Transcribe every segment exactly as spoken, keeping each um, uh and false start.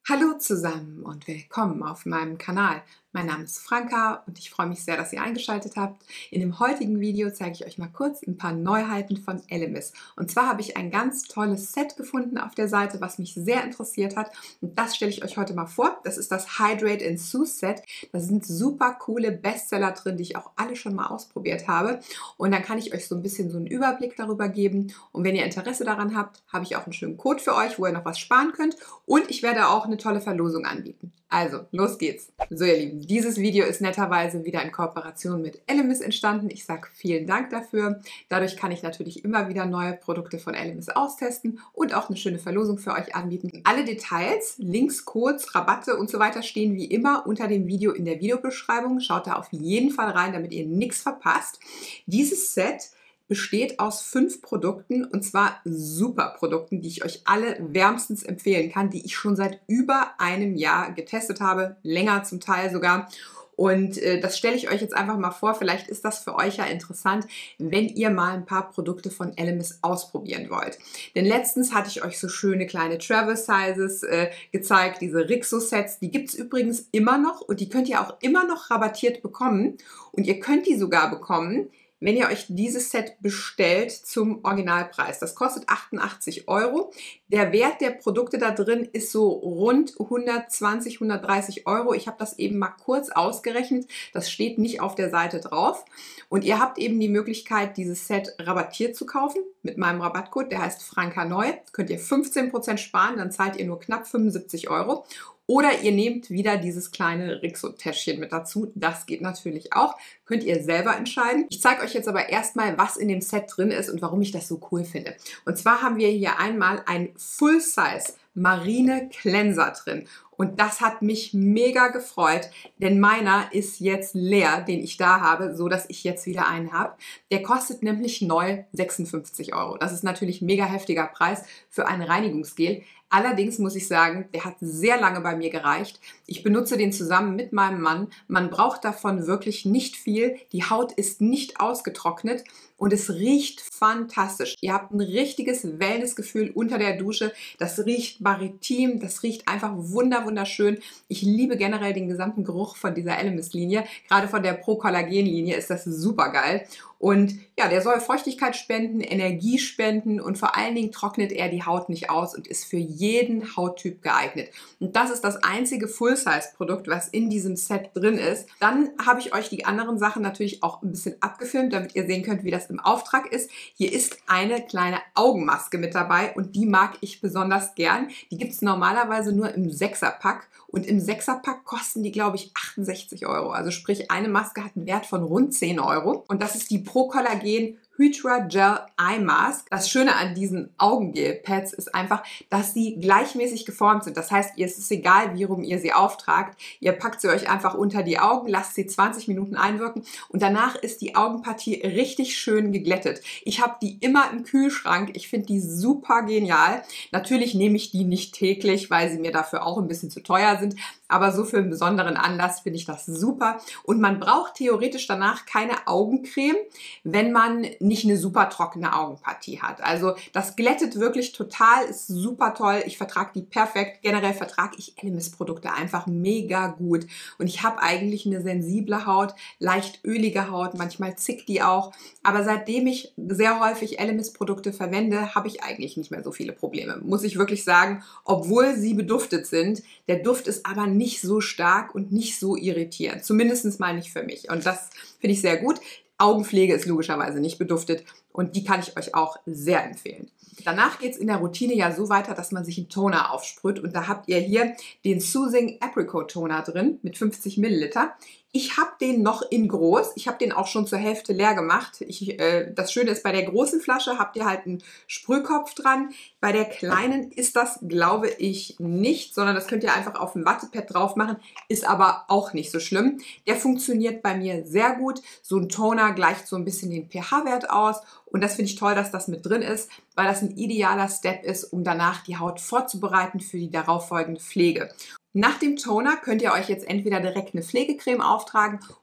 Hallo zusammen und willkommen auf meinem Kanal. Mein Name ist Franka und ich freue mich sehr, dass ihr eingeschaltet habt. In dem heutigen Video zeige ich euch mal kurz ein paar Neuheiten von Elemis. Und zwar habe ich ein ganz tolles Set gefunden auf der Seite, was mich sehr interessiert hat. Und das stelle ich euch heute mal vor. Das ist das Hydrate and Soothe Set. Da sind super coole Bestseller drin, die ich auch alle schon mal ausprobiert habe. Und dann kann ich euch so ein bisschen so einen Überblick darüber geben. Und wenn ihr Interesse daran habt, habe ich auch einen schönen Code für euch, wo ihr noch was sparen könnt. Und ich werde auch eine tolle Verlosung anbieten. Also, los geht's. So ihr Lieben, dieses Video ist netterweise wieder in Kooperation mit Elemis entstanden. Ich sage vielen Dank dafür. Dadurch kann ich natürlich immer wieder neue Produkte von Elemis austesten und auch eine schöne Verlosung für euch anbieten. Alle Details, Links, Codes, Rabatte und so weiter stehen wie immer unter dem Video in der Videobeschreibung. Schaut da auf jeden Fall rein, damit ihr nichts verpasst. Dieses Set besteht aus fünf Produkten und zwar super Produkten, die ich euch alle wärmstens empfehlen kann, die ich schon seit über einem Jahr getestet habe, länger zum Teil sogar. Und äh, das stelle ich euch jetzt einfach mal vor. Vielleicht ist das für euch ja interessant, wenn ihr mal ein paar Produkte von Elemis ausprobieren wollt. Denn letztens hatte ich euch so schöne kleine Travel Sizes äh, gezeigt, diese Rixo-Sets. Die gibt es übrigens immer noch und die könnt ihr auch immer noch rabattiert bekommen. Und ihr könnt die sogar bekommen, wenn ihr euch dieses Set bestellt zum Originalpreis. Das kostet achtundachtzig Euro. Der Wert der Produkte da drin ist so rund hundertzwanzig, hundertdreißig Euro. Ich habe das eben mal kurz ausgerechnet. Das steht nicht auf der Seite drauf. Und ihr habt eben die Möglichkeit, dieses Set rabattiert zu kaufen mit meinem Rabattcode. Der heißt Franka Neu. Könnt ihr fünfzehn Prozent sparen, dann zahlt ihr nur knapp fünfundsiebzig Euro. Oder ihr nehmt wieder dieses kleine Rixo-Täschchen mit dazu. Das geht natürlich auch. Könnt ihr selber entscheiden. Ich zeige euch jetzt aber erstmal, was in dem Set drin ist und warum ich das so cool finde. Und zwar haben wir hier einmal ein Full-Size Marine Cleanser drin. Und das hat mich mega gefreut, denn meiner ist jetzt leer, den ich da habe, so dass ich jetzt wieder einen habe. Der kostet nämlich neu sechsundfünfzig Euro. Das ist natürlich ein mega heftiger Preis für ein Reinigungsgel. Allerdings muss ich sagen, der hat sehr lange bei mir gereicht. Ich benutze den zusammen mit meinem Mann. Man braucht davon wirklich nicht viel. Die Haut ist nicht ausgetrocknet und es riecht fantastisch. Ihr habt ein richtiges Wellnessgefühl unter der Dusche. Das riecht maritim, das riecht einfach wunder, wunderschön. Ich liebe generell den gesamten Geruch von dieser Elemis-Linie. Gerade von der Pro-Collagen-Linie ist das super geil. Und ja, der soll Feuchtigkeit spenden, Energie spenden und vor allen Dingen trocknet er die Haut nicht aus und ist für jeden Hauttyp geeignet. Und das ist das einzige Full-Size-Produkt, was in diesem Set drin ist. Dann habe ich euch die anderen Sachen natürlich auch ein bisschen abgefilmt, damit ihr sehen könnt, wie das im Auftrag ist. Hier ist eine kleine Augenmaske mit dabei und die mag ich besonders gern. Die gibt es normalerweise nur im Sechserpack. Und im Sechserpack kosten die, glaube ich, achtundsechzig Euro. Also sprich, eine Maske hat einen Wert von rund zehn Euro. Und das ist die Pro Collagen Hydra Gel Eye Mask. Das Schöne an diesen Augengel-Pads ist einfach, dass sie gleichmäßig geformt sind. Das heißt, ihr ist es egal, wie rum ihr sie auftragt. Ihr packt sie euch einfach unter die Augen, lasst sie zwanzig Minuten einwirken und danach ist die Augenpartie richtig schön geglättet. Ich habe die immer im Kühlschrank. Ich finde die super genial. Natürlich nehme ich die nicht täglich, weil sie mir dafür auch ein bisschen zu teuer sind. Aber so für einen besonderen Anlass finde ich das super. Und man braucht theoretisch danach keine Augencreme, wenn man nicht eine super trockene Augenpartie hat. Also das glättet wirklich total, ist super toll. Ich vertrage die perfekt. Generell vertrage ich Elemis-Produkte einfach mega gut. Und ich habe eigentlich eine sensible Haut, leicht ölige Haut, manchmal zickt die auch. Aber seitdem ich sehr häufig Elemis-Produkte verwende, habe ich eigentlich nicht mehr so viele Probleme. Muss ich wirklich sagen, obwohl sie beduftet sind. Der Duft ist aber nicht so stark und nicht so irritierend. Zumindest mal nicht für mich. Und das finde ich sehr gut. Augenpflege ist logischerweise nicht beduftet und die kann ich euch auch sehr empfehlen. Danach geht es in der Routine ja so weiter, dass man sich einen Toner aufsprüht und da habt ihr hier den Soothing Apricot Toner drin mit fünfzig Milliliter. Ich habe den noch in groß. Ich habe den auch schon zur Hälfte leer gemacht. Ich, äh, das Schöne ist, bei der großen Flasche habt ihr halt einen Sprühkopf dran. Bei der kleinen ist das, glaube ich, nicht, sondern das könnt ihr einfach auf ein Wattepad drauf machen. Ist aber auch nicht so schlimm. Der funktioniert bei mir sehr gut. So ein Toner gleicht so ein bisschen den pH-Wert aus. Und das finde ich toll, dass das mit drin ist, weil das ein idealer Step ist, um danach die Haut vorzubereiten für die darauffolgende Pflege. Nach dem Toner könnt ihr euch jetzt entweder direkt eine Pflegecreme auftragen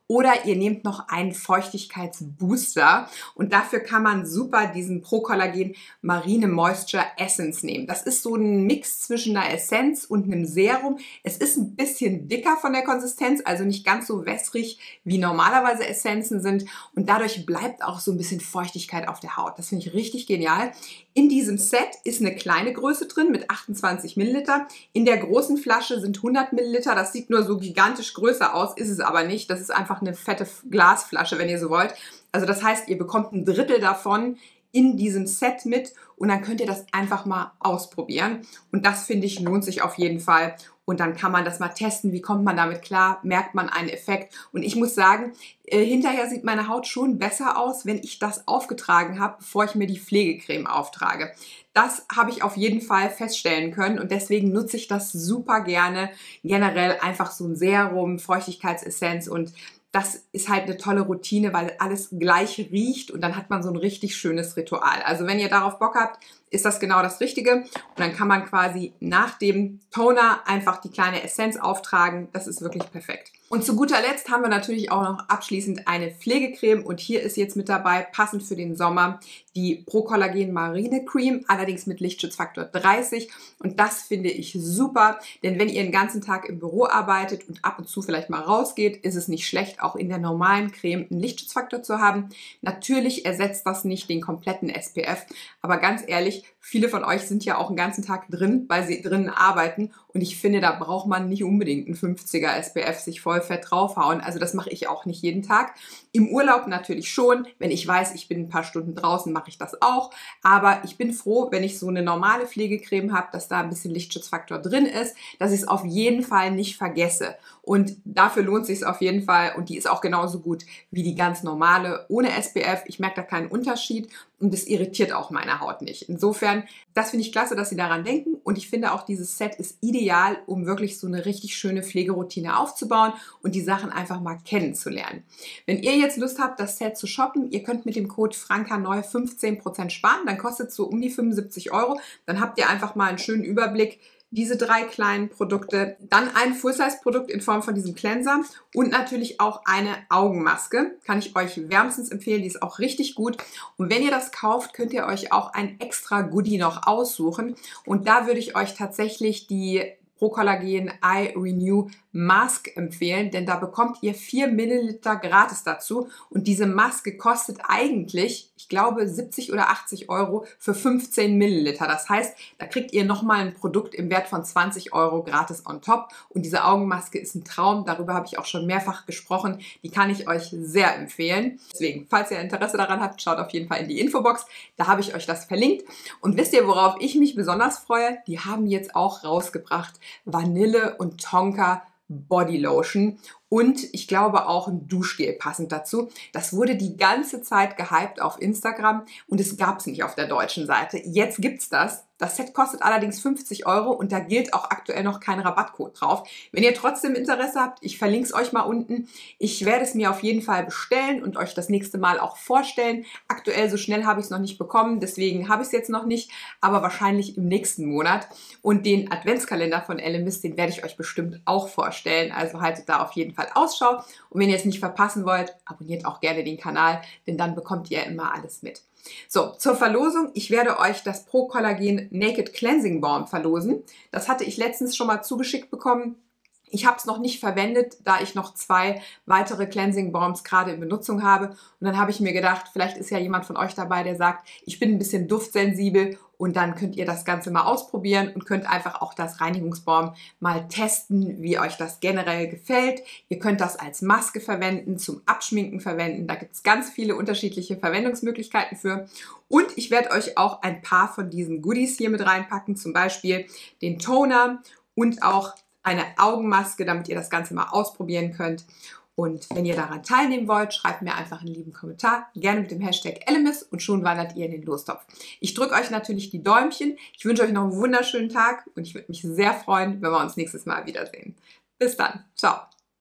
oder ihr nehmt noch einen Feuchtigkeitsbooster und dafür kann man super diesen Pro Collagen Marine Moisture Essence nehmen. Das ist so ein Mix zwischen einer Essenz und einem Serum. Es ist ein bisschen dicker von der Konsistenz, also nicht ganz so wässrig wie normalerweise Essenzen sind und dadurch bleibt auch so ein bisschen Feuchtigkeit auf der Haut. Das finde ich richtig genial. In diesem Set ist eine kleine Größe drin mit achtundzwanzig Milliliter. In der großen Flasche sind hundert Milliliter. Das sieht nur so gigantisch größer aus, ist es aber nicht. Das ist einfach eine fette Glasflasche, wenn ihr so wollt. Also das heißt, ihr bekommt ein Drittel davon in diesem Set mit und dann könnt ihr das einfach mal ausprobieren. Und das, finde ich, lohnt sich auf jeden Fall. Und dann kann man das mal testen, wie kommt man damit klar, merkt man einen Effekt. Und ich muss sagen, äh, hinterher sieht meine Haut schon besser aus, wenn ich das aufgetragen habe, bevor ich mir die Pflegecreme auftrage. Das habe ich auf jeden Fall feststellen können und deswegen nutze ich das super gerne. Generell einfach so ein Serum, Feuchtigkeitsessenz und das ist halt eine tolle Routine, weil alles gleich riecht und dann hat man so ein richtig schönes Ritual. Also wenn ihr darauf Bock habt, ist das genau das Richtige. Und dann kann man quasi nach dem Toner einfach die kleine Essenz auftragen. Das ist wirklich perfekt. Und zu guter Letzt haben wir natürlich auch noch abschließend eine Pflegecreme. Und hier ist jetzt mit dabei, passend für den Sommer, die Pro Collagen Marine Cream, allerdings mit Lichtschutzfaktor dreißig. Und das finde ich super, denn wenn ihr den ganzen Tag im Büro arbeitet und ab und zu vielleicht mal rausgeht, ist es nicht schlecht, auch in der normalen Creme einen Lichtschutzfaktor zu haben. Natürlich ersetzt das nicht den kompletten S P F, aber ganz ehrlich, viele von euch sind ja auch den ganzen Tag drin, weil sie drinnen arbeiten und ich finde, da braucht man nicht unbedingt einen fünfziger S P F sich voll fett draufhauen. Also das mache ich auch nicht jeden Tag. Im Urlaub natürlich schon. Wenn ich weiß, ich bin ein paar Stunden draußen, mache ich das auch. Aber ich bin froh, wenn ich so eine normale Pflegecreme habe, dass da ein bisschen Lichtschutzfaktor drin ist, dass ich es auf jeden Fall nicht vergesse. Und dafür lohnt es sich auf jeden Fall und die ist auch genauso gut wie die ganz normale ohne S P F. Ich merke da keinen Unterschied und das irritiert auch meine Haut nicht. Insofern, das finde ich klasse, dass Sie daran denken und ich finde auch, dieses Set ist ideal, um wirklich so eine richtig schöne Pflegeroutine aufzubauen und die Sachen einfach mal kennenzulernen. Wenn ihr jetzt Lust habt, das Set zu shoppen, ihr könnt mit dem Code FrankaNeu fünfzehn Prozent sparen, dann kostet es so um die fünfundsiebzig Euro. Dann habt ihr einfach mal einen schönen Überblick, diese drei kleinen Produkte, dann ein Full-Size-Produkt in Form von diesem Cleanser und natürlich auch eine Augenmaske. Kann ich euch wärmstens empfehlen, die ist auch richtig gut. Und wenn ihr das kauft, könnt ihr euch auch ein extra Goodie noch aussuchen. Und da würde ich euch tatsächlich die Pro Collagen Eye Renew Mask empfehlen, denn da bekommt ihr vier Milliliter gratis dazu und diese Maske kostet eigentlich, ich glaube, siebzig oder achtzig Euro für fünfzehn Milliliter. Das heißt, da kriegt ihr nochmal ein Produkt im Wert von zwanzig Euro gratis on top und diese Augenmaske ist ein Traum, darüber habe ich auch schon mehrfach gesprochen, die kann ich euch sehr empfehlen. Deswegen, falls ihr Interesse daran habt, schaut auf jeden Fall in die Infobox, da habe ich euch das verlinkt und wisst ihr, worauf ich mich besonders freue? Die haben jetzt auch rausgebracht Vanille und Tonka Body Lotion und ich glaube auch ein Duschgel passend dazu. Das wurde die ganze Zeit gehypt auf Instagram und es gab es nicht auf der deutschen Seite. Jetzt gibt's das. Das Set kostet allerdings fünfzig Euro und da gilt auch aktuell noch kein Rabattcode drauf. Wenn ihr trotzdem Interesse habt, ich verlinke es euch mal unten. Ich werde es mir auf jeden Fall bestellen und euch das nächste Mal auch vorstellen. Aktuell so schnell habe ich es noch nicht bekommen, deswegen habe ich es jetzt noch nicht, aber wahrscheinlich im nächsten Monat. Und den Adventskalender von Elemis, den werde ich euch bestimmt auch vorstellen. Also haltet da auf jeden Fall Ausschau. Und wenn ihr es nicht verpassen wollt, abonniert auch gerne den Kanal, denn dann bekommt ihr immer alles mit. So, zur Verlosung. Ich werde euch das Pro Collagen Naked Cleansing Balm verlosen. Das hatte ich letztens schon mal zugeschickt bekommen. Ich habe es noch nicht verwendet, da ich noch zwei weitere Cleansing Balms gerade in Benutzung habe. Und dann habe ich mir gedacht, vielleicht ist ja jemand von euch dabei, der sagt, ich bin ein bisschen duftsensibel. Und dann könnt ihr das Ganze mal ausprobieren und könnt einfach auch das Reinigungsbalm mal testen, wie euch das generell gefällt. Ihr könnt das als Maske verwenden, zum Abschminken verwenden. Da gibt es ganz viele unterschiedliche Verwendungsmöglichkeiten für. Und ich werde euch auch ein paar von diesen Goodies hier mit reinpacken, zum Beispiel den Toner und auch eine Augenmaske, damit ihr das Ganze mal ausprobieren könnt. Und wenn ihr daran teilnehmen wollt, schreibt mir einfach einen lieben Kommentar, gerne mit dem Hashtag Elemis und schon wandert ihr in den Lostopf. Ich drücke euch natürlich die Däumchen. Ich wünsche euch noch einen wunderschönen Tag und ich würde mich sehr freuen, wenn wir uns nächstes Mal wiedersehen. Bis dann. Ciao.